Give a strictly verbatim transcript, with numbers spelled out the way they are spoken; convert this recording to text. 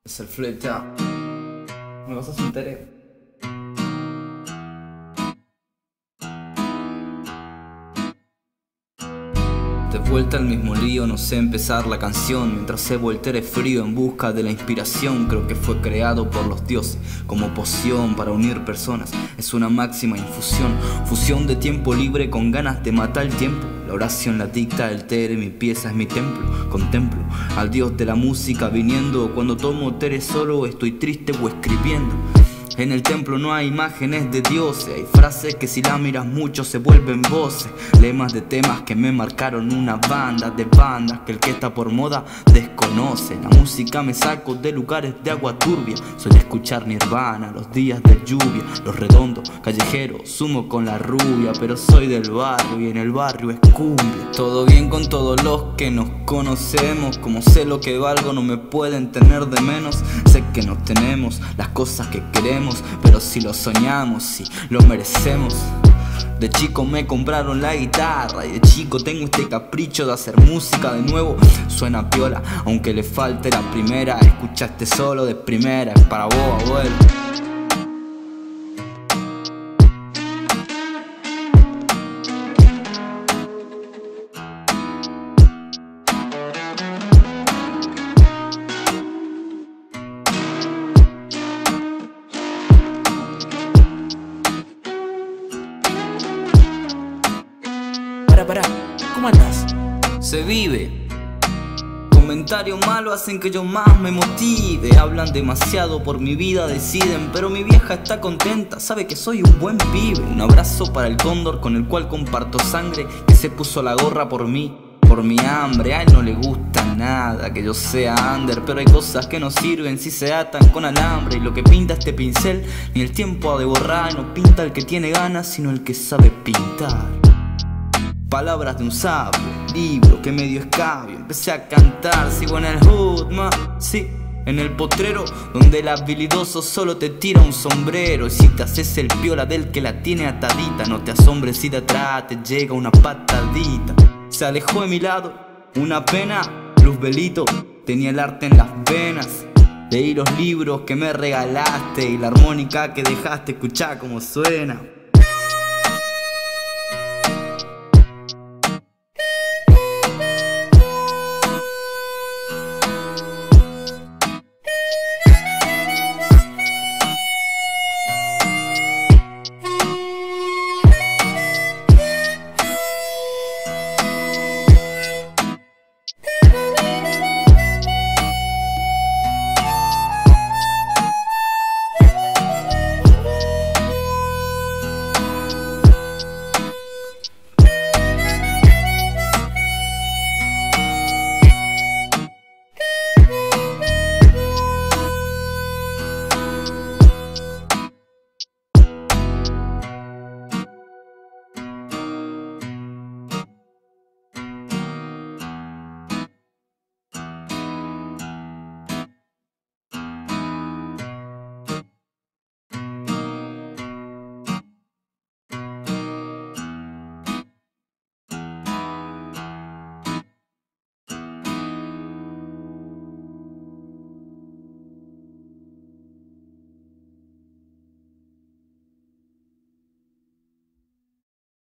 Es el fleta. ¿Me vas a sentar? De vuelta al mismo lío, no sé empezar la canción mientras se voltere frío en busca de la inspiración. Creo que fue creado por los dioses como poción para unir personas. Es una máxima infusión, fusión de tiempo libre con ganas de matar el tiempo. La oración la dicta el tere, mi pieza es mi templo. Contemplo al dios de la música viniendo. Cuando tomo tere solo estoy triste o escribiendo. En el templo no hay imágenes de dioses, hay frases que si las miras mucho se vuelven voces, lemas de temas que me marcaron una banda de bandas que el que está por moda desconoce. La música me saco de lugares de agua turbia, soy de escuchar Nirvana los días de lluvia, los redondos, callejeros, sumo con la rubia, pero soy del barrio y en el barrio es cumbia. Todo bien con todos los que nos conocemos, como sé lo que valgo no me pueden tener de menos, sé que no tenemos las cosas que queremos, pero si lo soñamos, si lo merecemos. De chico me compraron la guitarra y de chico tengo este capricho de hacer música de nuevo. Suena piola, aunque le falte la primera. Escuchaste solo de primera, es para vos, abuelo. Pará, pará, ¿cómo andás? Se vive. Comentarios malos hacen que yo más me motive. Hablan demasiado por mi vida, deciden, pero mi vieja está contenta, sabe que soy un buen pibe. Un abrazo para el cóndor con el cual comparto sangre, que se puso la gorra por mí, por mi hambre. A él no le gusta nada que yo sea under, pero hay cosas que no sirven si se atan con alambre. Y lo que pinta este pincel, ni el tiempo ha de borrar. No pinta el que tiene ganas, sino el que sabe pintar. Palabras de un sabio, libro que medio escabio. Empecé a cantar, sigo en el hood, ma, sí, en el potrero, donde el habilidoso solo te tira un sombrero. Y si te haces el piola del que la tiene atadita, no te asombres si de atrás te llega una patadita. Se alejó de mi lado, una pena, Luzbelito, tenía el arte en las venas. Leí los libros que me regalaste y la armónica que dejaste, escuchá cómo suena.